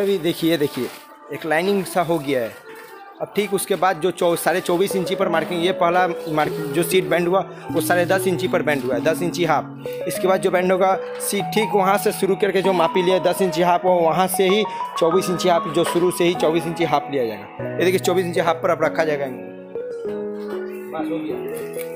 भी देखिए एक लाइनिंग सा हो गया है। अब ठीक उसके बाद जो 24.5 इंची पर मार्किंग, ये पहला मार्किंग जो सीट बैंड हुआ वो 10.5 इंची पर बैंड हुआ है, 10 इंची हाफ। इसके बाद जो बैंड होगा सीट ठीक वहाँ से शुरू करके जो मापी लिया 10 इंची हाफ, वो वहाँ से ही 24 इंची हाफ, जो शुरू से ही 24 इंची हाफ लिया जाएगा। ये देखिए 24 इंची हाफ पर अब रखा जाएगा। बस हो गया।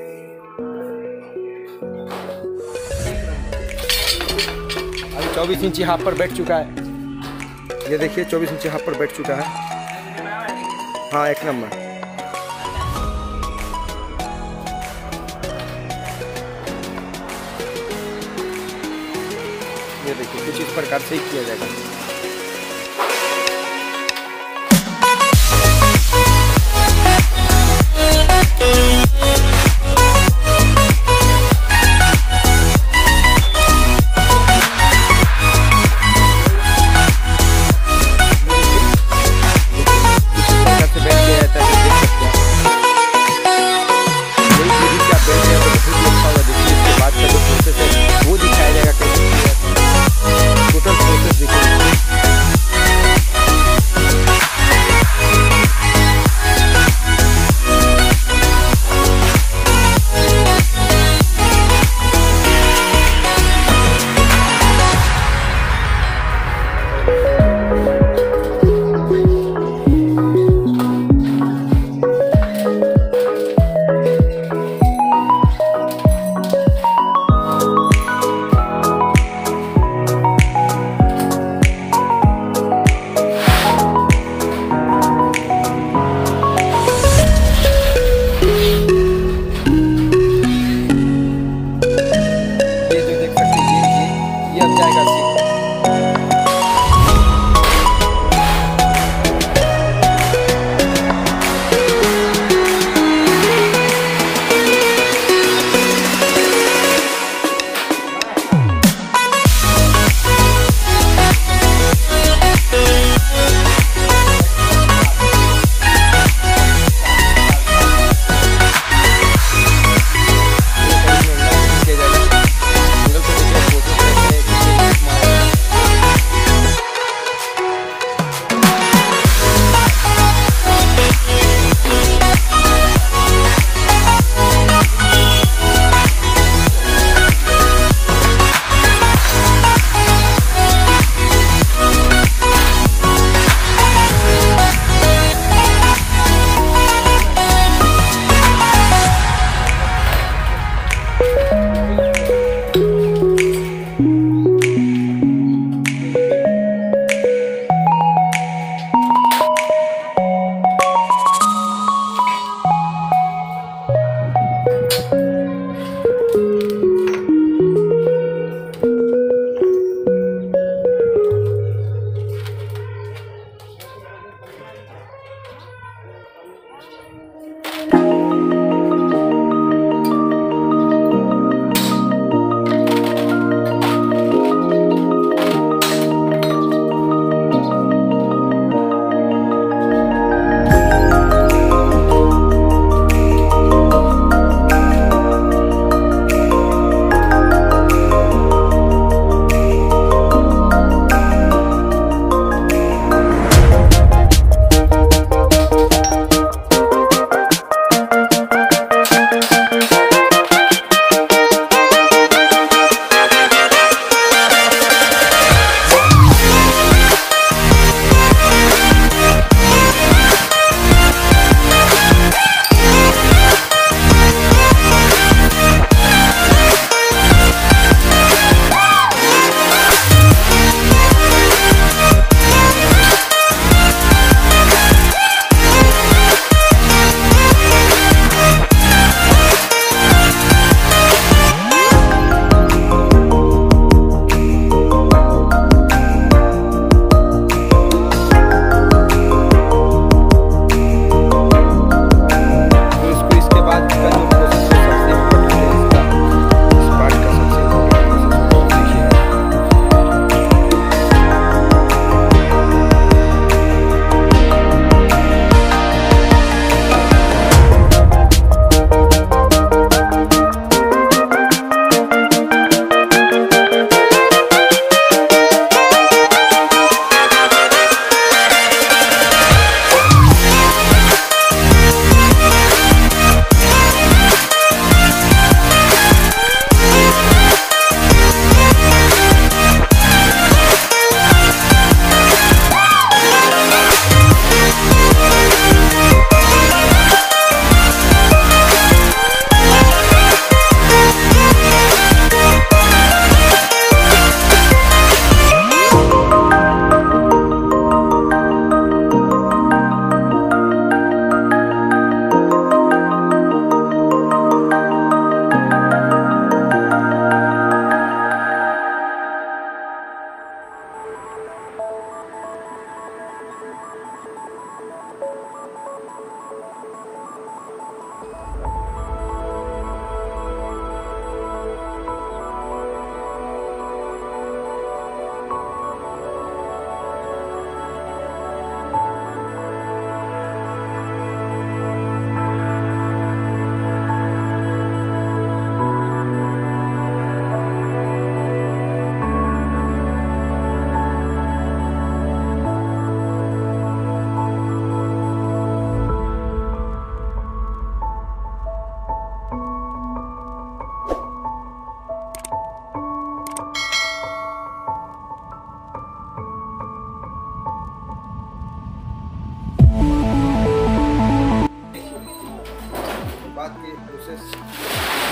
अभी 24 इंची हाफ पर बैठ चुका है। ये देखिए 24 इंची हाफ पर बैठ चुका है। हाँ, एक नंबर। ये देखिए कुछ इस प्रकार से ही किया जाएगा। वो दिखाया जाएगा कैसे टोटल प्रोसेस देखिए।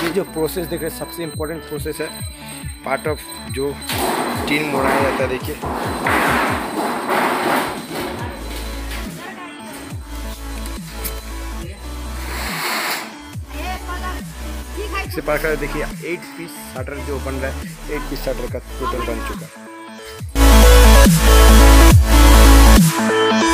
ये जो प्रोसेस देख रहे हैं सबसे इम्पोर्टेंट प्रोसेस है, पार्ट ऑफ जो टीन मोड़ाया जाता है। देखिए इसे पार कर देखिए 8 पीस शटर जो बन रहा है, 8 पीस शटर का टोटल बन चुका है।